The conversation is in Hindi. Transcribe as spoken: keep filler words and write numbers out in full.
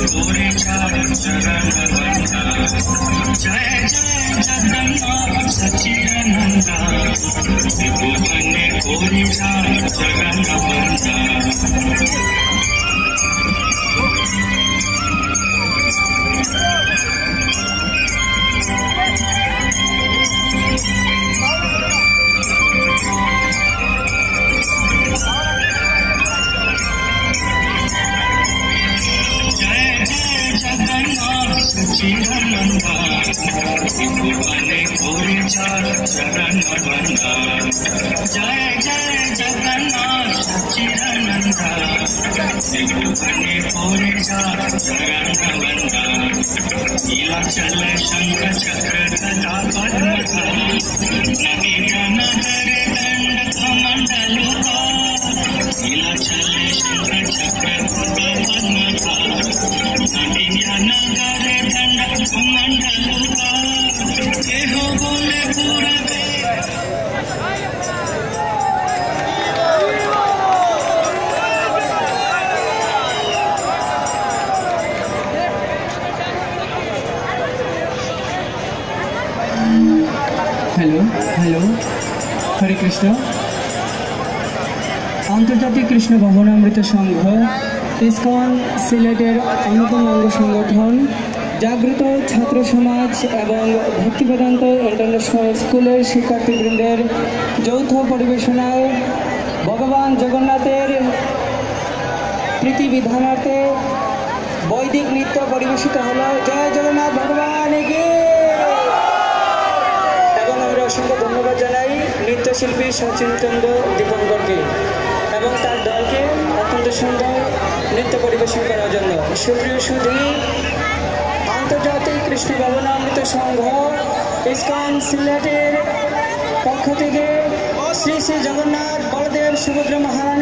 पूरे चरण बंदा जय जय जगन्नाथ सच्चिदानंदा विभुधने पूरे चरण बंदा सच्चिदानंदा विभुधने पूरे चरण बंदा जय जय जगन्नाथ सच्चिदानंदा विभुधने पूरे चरण बंदा नीलाचल शंख चक्र गदा पद्म नवीन नगर दंड कमंडलुका नीलाचल शंख चक्र गदा पद्म नवीन नगर दंड कमंडलुका केहो बोले पूरबे हेलो हेलो हरे कृष्ण आंतर्जातिक कृष्ण भवनामृत संघ इस्कन सिलेटेर अन्यतम अंग संगठन जागृत छात्र समाज एवं भक्ति वेदांत इंटरनेशनल स्कूलेर शिक्षार्थीबृंदेर यौथ परिवेशनाय भगवान जगन्नाथेर प्रीति विधानार्थे वैदिक नृत्य परिवेशित हलो। जय जगन्नाथ भगवान की। असंख्य धन्यवाद जानाई नृत्यशिल्पी सचिन चंद्र दीपंकर के एवं तार दल के अत्यंत सुंदर नृत्य परिवेशन करार जन्य। सुप्रिय सुधी आंतर्जातिक कृष्ण भवनामृत संघ इस्कन सिलेटेर पक्ष थेके श्री श्री जगन्नाथ बलदेव सुभद्रा महारानी